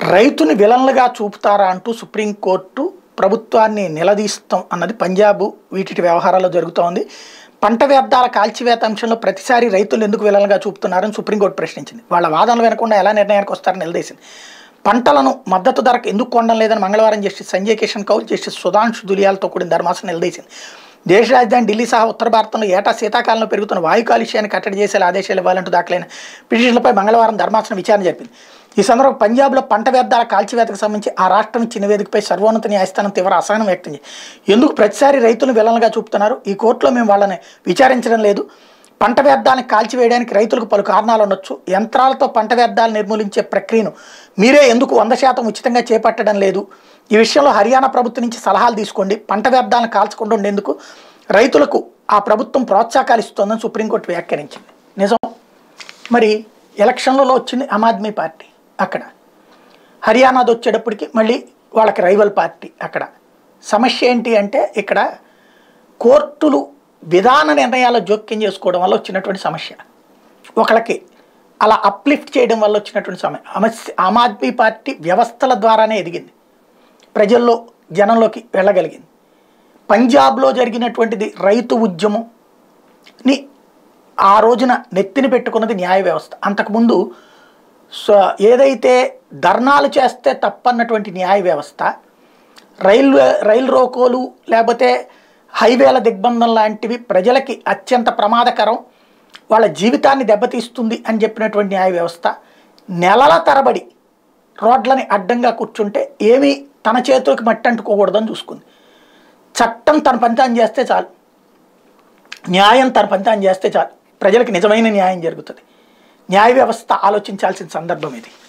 రైతుని విలన్లుగా చూపుతారా అంటూ సుప్రీంకోర్టు ప్రభుత్వాన్ని నిలదీస్తాం అన్నది పంజాబ్ వీటి వ్యవహారాల్లో జరుగుతోంది. పంట వ్యర్థాల కాల్చివేత అంశంలో ప్రతిసారి రైతులు ఎందుకు విలన్లుగా చూపుతున్నారని సుప్రీంకోర్టు ప్రశ్నించింది. వాళ్ళ వాదనలు వినకుండా ఎలా నిర్ణయానికి వస్తారని నిలదీసింది. పంటలను మద్దతు ధరకు ఎందుకు కొనడం లేదని మంగళవారం జస్టిస్ సంజయ్ కిషన్ కౌల్, జస్టిస్ సుధాంశు దులియాలతో కూడిన ధర్మాసనం నిలదీసింది. దేశ రాజధాని ఢిల్లీ సహా ఉత్తర భారతంలో ఏటా శీతాకాలంలో పెరుగుతున్న వాయు కాలుష్యాన్ని కట్టడి చేసేలా ఆదేశాలు ఇవ్వాలంటూ దాఖలైన పిటిషన్లపై మంగళవారం ధర్మాసనం విచారణ జరిపింది. ఈ సందర్భంగా పంజాబ్లో పంట వ్యర్థాల కాల్చివేతకు సంబంధించి ఆ రాష్ట్రం ఇచ్చిన నివేదికపై సర్వోన్నత న్యాయస్థానం తీవ్ర అసహనం వ్యక్తం చేసింది. ఎందుకు ప్రతిసారి రైతులను విలన్లుగా చూపుతున్నారు? ఈ కోర్టులో మేము వాళ్ళని విచారించడం లేదు. పంట వ్యర్థాలను కాల్చివేయడానికి రైతులకు పలు కారణాలు ఉండొచ్చు. యంత్రాలతో పంట వ్యర్థాలు నిర్మూలించే ప్రక్రియను మీరే ఎందుకు 100% ఉచితంగా చేపట్టడం లేదు? ఈ విషయంలో హర్యానా ప్రభుత్వం నుంచి సలహాలు తీసుకోండి. పంట వ్యర్థాలను కాల్చకుండా ఉండేందుకు రైతులకు ఆ ప్రభుత్వం ప్రోత్సాహకాలు ఇస్తోందని సుప్రీంకోర్టు వ్యాఖ్యానించింది. నిజం. మరి ఎలక్షన్లలో వచ్చింది ఆమ్ ఆద్మీ పార్టీ, అక్కడ హర్యానాది వచ్చేటప్పటికి మళ్ళీ వాళ్ళకి రైవల్ పార్టీ. అక్కడ సమస్య ఏంటి అంటే ఇక్కడ కోర్టులు విధాన నిర్ణయాల జోక్యం చేసుకోవడం వల్ల వచ్చినటువంటి సమస్య, ఒకళ్ళకి అలా అప్లిఫ్ట్ చేయడం వల్ల వచ్చినటువంటి సమస్య. ఆమ్ ఆద్మీ పార్టీ వ్యవస్థల ద్వారానే ఎదిగింది, ప్రజల్లో జనంలోకి వెళ్ళగలిగింది. పంజాబ్లో జరిగినటువంటిది రైతు ఉద్యమంని ఆ రోజున నెత్తిని పెట్టుకున్నది న్యాయ వ్యవస్థ. అంతకుముందు ఏదైతే ధర్నాలు చేస్తే తప్పన్నటువంటి న్యాయ వ్యవస్థ, రైలు రోకోలు లేకపోతే హైవేల దిగ్బంధం లాంటివి ప్రజలకి అత్యంత ప్రమాదకరం, వాళ్ళ జీవితాన్ని దెబ్బతీస్తుంది అని చెప్పినటువంటి న్యాయ వ్యవస్థ నెలల తరబడి రోడ్లని అడ్డంగా కూర్చుంటే ఏమీ తన చేతులకు మట్టి అంటుకోకూడదని చూసుకుంది. చట్టం తన పని చేస్తే చాలు, న్యాయం తన పని చేస్తే చాలు, ప్రజలకు నిజమైన న్యాయం జరుగుతుంది. న్యాయ వ్యవస్థ ఆలోచించాల్సిన సందర్భం ఇది.